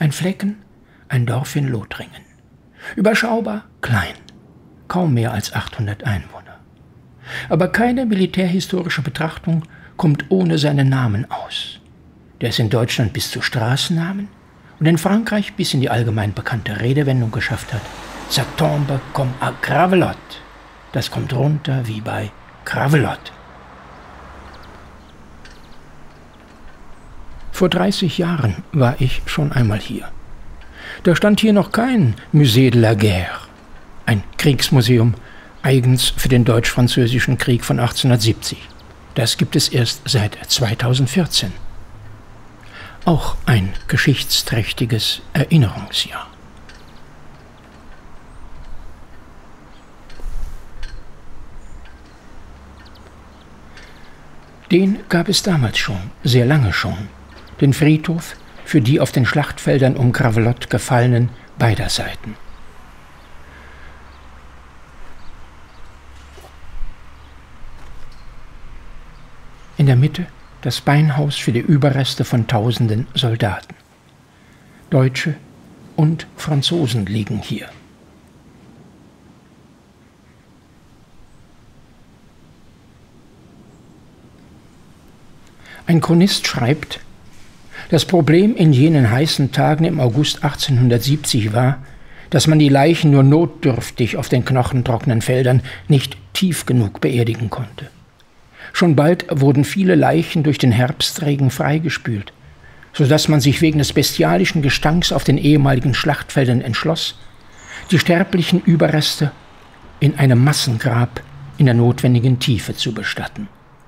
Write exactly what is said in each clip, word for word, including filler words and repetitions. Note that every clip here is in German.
Ein Flecken, ein Dorf in Lothringen. Überschaubar, klein, kaum mehr als achthundert Einwohner. Aber keine militärhistorische Betrachtung kommt ohne seinen Namen aus, der es in Deutschland bis zu Straßennamen und in Frankreich bis in die allgemein bekannte Redewendung geschafft hat: Ça tombe comme à Gravelotte. Das kommt runter wie bei Gravelotte. Vor dreißig Jahren war ich schon einmal hier. Da stand hier noch kein Musée de la Guerre, ein Kriegsmuseum eigens für den Deutsch-Französischen Krieg von achtzehnhundertsiebzig. Das gibt es erst seit zweitausendvierzehn. Auch ein geschichtsträchtiges Erinnerungsjahr. Den gab es damals schon, sehr lange schon, den Friedhof für die auf den Schlachtfeldern um Gravelotte Gefallenen beider Seiten. In der Mitte das Beinhaus für die Überreste von tausenden Soldaten. Deutsche und Franzosen liegen hier. Ein Chronist schreibt: Das Problem in jenen heißen Tagen im August achtzehnhundertsiebzig war, dass man die Leichen nur notdürftig auf den knochentrockenen Feldern nicht tief genug beerdigen konnte. Schon bald wurden viele Leichen durch den Herbstregen freigespült, sodass man sich wegen des bestialischen Gestanks auf den ehemaligen Schlachtfeldern entschloss, die sterblichen Überreste in einem Massengrab in der notwendigen Tiefe zu bestatten.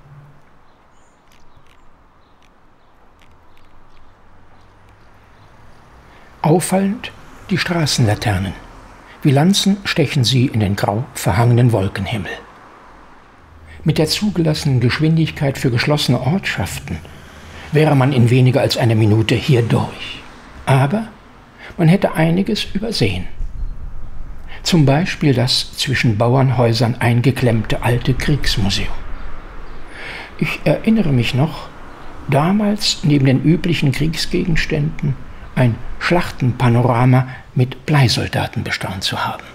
Auffallend die Straßenlaternen. Wie Lanzen stechen sie in den grau verhangenen Wolkenhimmel. Mit der zugelassenen Geschwindigkeit für geschlossene Ortschaften wäre man in weniger als einer Minute hier durch. Aber man hätte einiges übersehen. Zum Beispiel das zwischen Bauernhäusern eingeklemmte alte Kriegsmuseum. Ich erinnere mich noch, damals neben den üblichen Kriegsgegenständen ein Schlachtenpanorama mit Bleisoldaten bestaunt zu haben.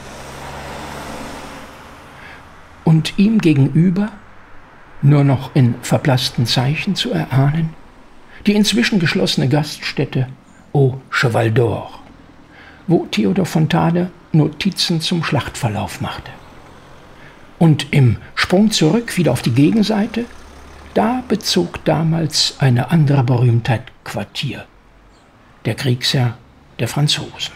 Und ihm gegenüber, nur noch in verblassten Zeichen zu erahnen, die inzwischen geschlossene Gaststätte Au Cheval d'Or, wo Theodor Fontane Notizen zum Schlachtverlauf machte. Und im Sprung zurück wieder auf die Gegenseite, da bezog damals eine andere Berühmtheit Quartier: der Kriegsherr der Franzosen.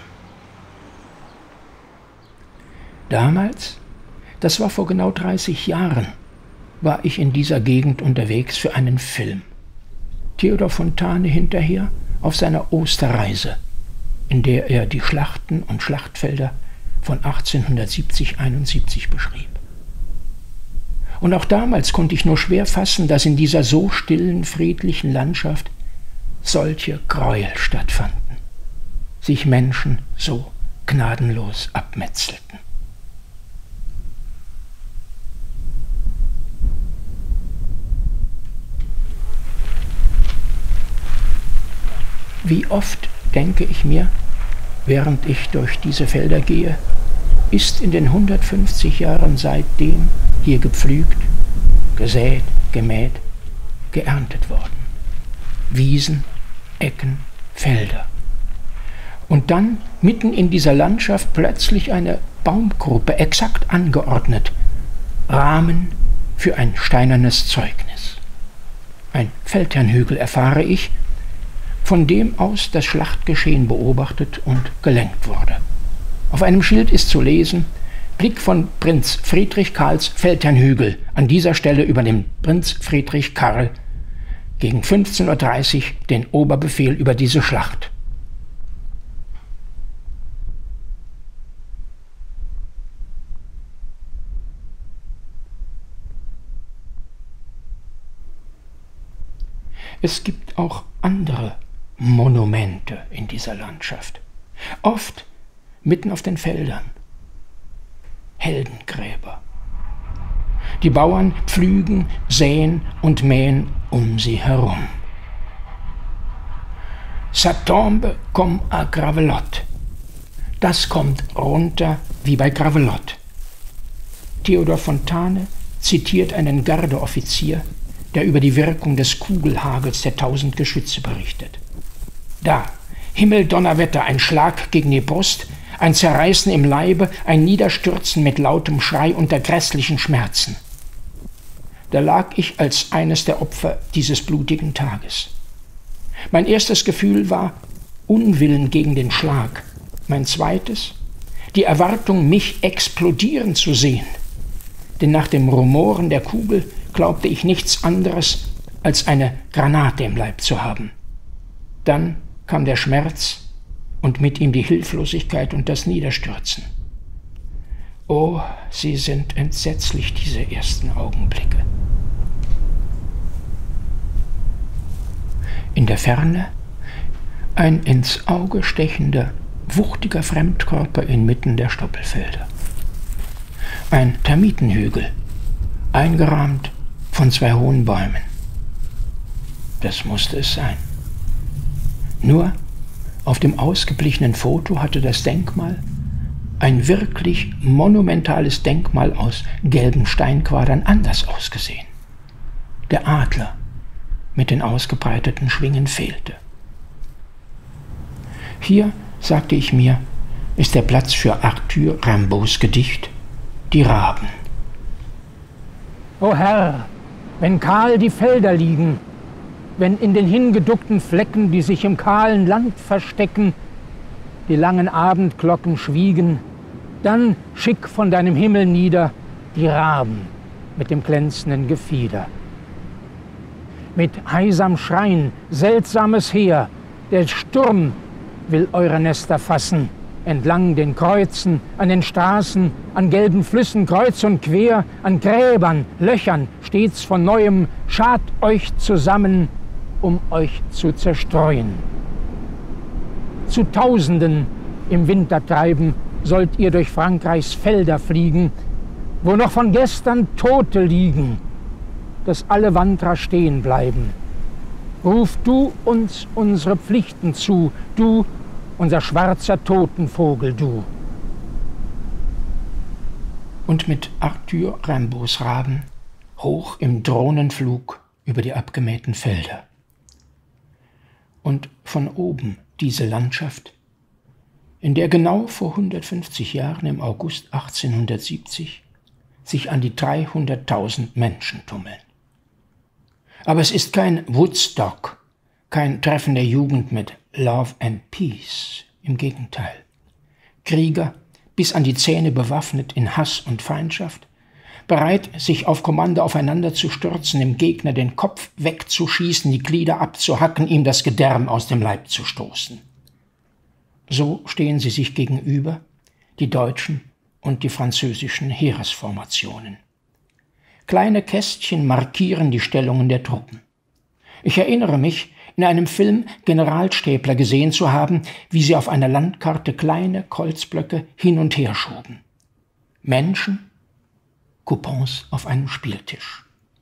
Damals, das war vor genau dreißig Jahren, war ich in dieser Gegend unterwegs für einen Film. Theodor Fontane hinterher auf seiner Osterreise, in der er die Schlachten und Schlachtfelder von achtzehnhundertsiebzig einundsiebzig beschrieb. Und auch damals konnte ich nur schwer fassen, dass in dieser so stillen, friedlichen Landschaft solche Gräuel stattfanden, sich Menschen so gnadenlos abmetzelten. Wie oft denke ich mir, während ich durch diese Felder gehe, ist in den hundertfünfzig Jahren seitdem hier gepflügt, gesät, gemäht, geerntet worden. Wiesen, Ecken, Felder. Und dann mitten in dieser Landschaft plötzlich eine Baumgruppe, exakt angeordnet, Rahmen für ein steinernes Zeugnis. Ein Feldherrnhügel, erfahre ich, von dem aus das Schlachtgeschehen beobachtet und gelenkt wurde. Auf einem Schild ist zu lesen: Blick von Prinz Friedrich Karls Feldherrnhügel. An dieser Stelle übernimmt Prinz Friedrich Karl gegen fünfzehn Uhr dreißig den Oberbefehl über diese Schlacht. Es gibt auch andere Monumente in dieser Landschaft, oft mitten auf den Feldern. Heldengräber. Die Bauern pflügen, säen und mähen um sie herum. Ça tombe comme à Gravelotte. Das kommt runter wie bei Gravelotte. Theodor Fontane zitiert einen Gardeoffizier, der über die Wirkung des Kugelhagels der tausend Geschütze berichtet. Da, Himmel, Donnerwetter, ein Schlag gegen die Brust, ein Zerreißen im Leibe, ein Niederstürzen mit lautem Schrei unter grässlichen Schmerzen. Da lag ich als eines der Opfer dieses blutigen Tages. Mein erstes Gefühl war Unwillen gegen den Schlag. Mein zweites, die Erwartung, mich explodieren zu sehen. Denn nach dem Rumoren der Kugel glaubte ich nichts anderes, als eine Granate im Leib zu haben. Dann kam der Schmerz und mit ihm die Hilflosigkeit und das Niederstürzen. Oh, sie sind entsetzlich, diese ersten Augenblicke. In der Ferne ein ins Auge stechender, wuchtiger Fremdkörper inmitten der Stoppelfelder. Ein Termitenhügel, eingerahmt von zwei hohen Bäumen. Das musste es sein. Nur auf dem ausgeblichenen Foto hatte das Denkmal, ein wirklich monumentales Denkmal aus gelben Steinquadern, anders ausgesehen. Der Adler mit den ausgebreiteten Schwingen fehlte. Hier, sagte ich mir, ist der Platz für Arthur Rimbaud's Gedicht Die Raben. O Herr, wenn kahl die Felder liegen, wenn in den hingeduckten Flecken, die sich im kahlen Land verstecken, die langen Abendglocken schwiegen, dann schick von deinem Himmel nieder die Raben mit dem glänzenden Gefieder. Mit heisam Schreien, seltsames Heer, der Sturm will eure Nester fassen, entlang den Kreuzen, an den Straßen, an gelben Flüssen kreuz und quer, an Gräbern, Löchern, stets von Neuem, schart euch zusammen, um euch zu zerstreuen. Zu Tausenden im Wintertreiben sollt ihr durch Frankreichs Felder fliegen, wo noch von gestern Tote liegen, dass alle Wanderer stehen bleiben. Ruf du uns unsere Pflichten zu, du, unser schwarzer Totenvogel, du. Und mit Arthur Rimbaud's Raben hoch im Drohnenflug über die abgemähten Felder. Und von oben diese Landschaft, in der genau vor hundertfünfzig Jahren im August achtzehnhundertsiebzig sich an die dreihunderttausend Menschen tummeln. Aber es ist kein Woodstock, kein Treffen der Jugend mit Love and Peace, im Gegenteil. Krieger, bis an die Zähne bewaffnet in Hass und Feindschaft, bereit, sich auf Kommando aufeinander zu stürzen, dem Gegner den Kopf wegzuschießen, die Glieder abzuhacken, ihm das Gedärm aus dem Leib zu stoßen. So stehen sie sich gegenüber, die deutschen und die französischen Heeresformationen. Kleine Kästchen markieren die Stellungen der Truppen. Ich erinnere mich, in einem Film Generalstäbler gesehen zu haben, wie sie auf einer Landkarte kleine Kolzblöcke hin und her schoben. Menschen, Coupons auf einem Spieltisch.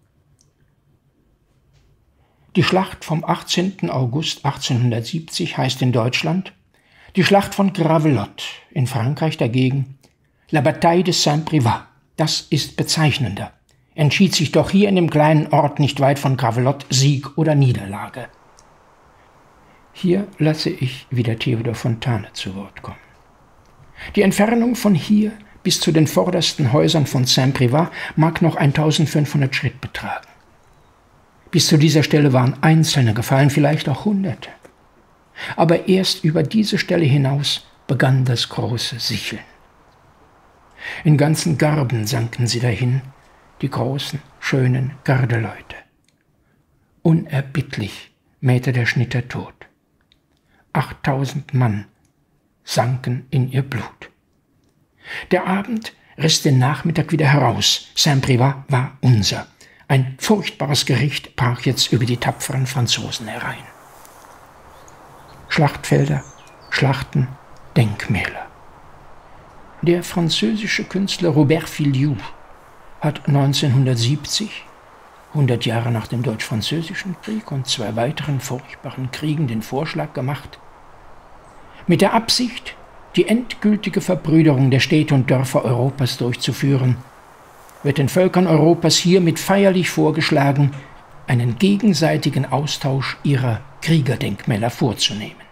Die Schlacht vom achtzehnten August achtzehnhundertsiebzig heißt in Deutschland die Schlacht von Gravelotte, in Frankreich dagegen La Bataille de Saint-Privat. Das ist bezeichnender. Entschied sich doch hier in dem kleinen Ort nicht weit von Gravelotte Sieg oder Niederlage. Hier lasse ich wieder Theodor Fontane zu Wort kommen. Die Entfernung von hier bis zu den vordersten Häusern von Saint-Privat mag noch eintausendfünfhundert Schritt betragen. Bis zu dieser Stelle waren Einzelne gefallen, vielleicht auch Hunderte. Aber erst über diese Stelle hinaus begann das große Sicheln. In ganzen Garben sanken sie dahin, die großen, schönen Gardeleute. Unerbittlich mähte der Schnitter tot. Achttausend Mann sanken in ihr Blut. Der Abend riss den Nachmittag wieder heraus. Saint-Privat war unser. Ein furchtbares Gericht brach jetzt über die tapferen Franzosen herein. Schlachtfelder, Schlachten, Denkmäler. Der französische Künstler Robert Filliou hat neunzehnhundertsiebzig, hundert Jahre nach dem Deutsch-Französischen Krieg und zwei weiteren furchtbaren Kriegen den Vorschlag gemacht, mit der Absicht, die endgültige Verbrüderung der Städte und Dörfer Europas durchzuführen, wird den Völkern Europas hiermit feierlich vorgeschlagen, einen gegenseitigen Austausch ihrer Kriegerdenkmäler vorzunehmen.